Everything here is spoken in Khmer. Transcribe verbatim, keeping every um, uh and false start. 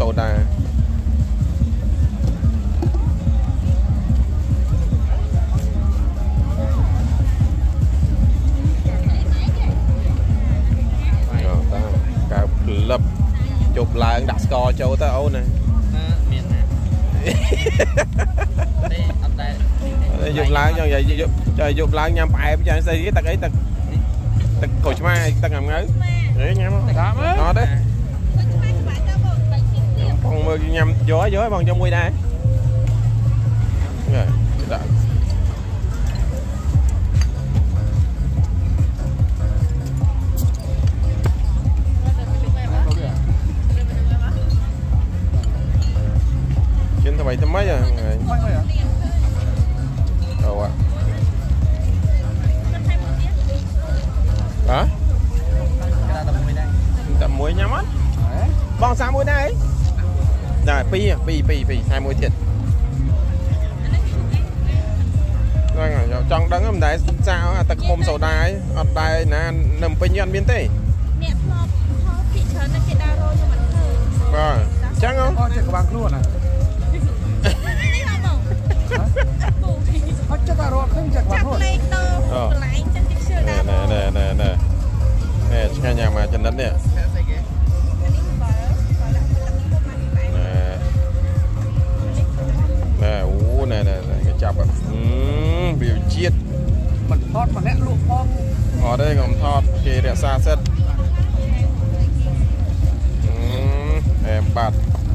សូដាកៅផ្លឹបជប់ឡើងដាក់ស្ករចូលទៅអូនណាមានណាទេអត់ដែរយប់ឡើងចង់និយាយយប់យប់ឡើងញ៉ាំផ្អែមចាស្អីគេទឹកអីទឹកទឹកក្រូចឆ្មាទឹកងងើហេញ៉ាំតាមអត់ទេបងមើលញ៉ាំយកយកឲ្យបងចុះមួយដែរហ្នឹងដាក់ជិនទៅទៅម៉េចហ្នឹងអូហ៎តែមួយញ៉ាំអត់បងសាមួយដែរដែរពីរពីរពីរពីរតែមួយទៀតហ្នឹងចង់ដឹងមិនដែរសាទឹកខ្មុំសូដាអត់ដែរណានៅពេញអត់មានទេអ្នកធ្លាប់ថតពីច្រើនតែគេដើររខ្ញុំមិនឃើញបាទអញ្ចឹងហ៎អត់ចេះក្បាលខ្លួនណានេះហ៎បងអត់ចេះតែរត់ឃើញចេះក្បាលខ្លួនចាក់លេខទៅកន្លែងចឹងគេជឿដើរណែណែណែណែណែឆ្ងាញ់យ៉ាងមកចំណិតនេះណែអូណែណែគេចាប់អឺវាជាតិមិនថតម្នាក់លក់ផងអត់ទេខ្ញុំថតគេរក្សាសិទ្ធអឺអែមបាត់